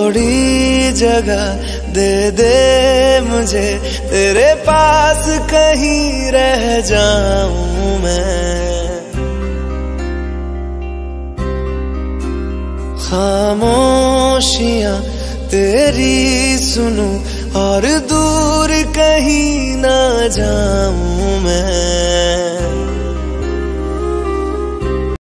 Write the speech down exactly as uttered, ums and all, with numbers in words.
थोड़ी जगह दे दे मुझे, तेरे पास कहीं रह जाऊं मैं। खामोशियां तेरी सुनूं और दूर कहीं ना जाऊं मैं।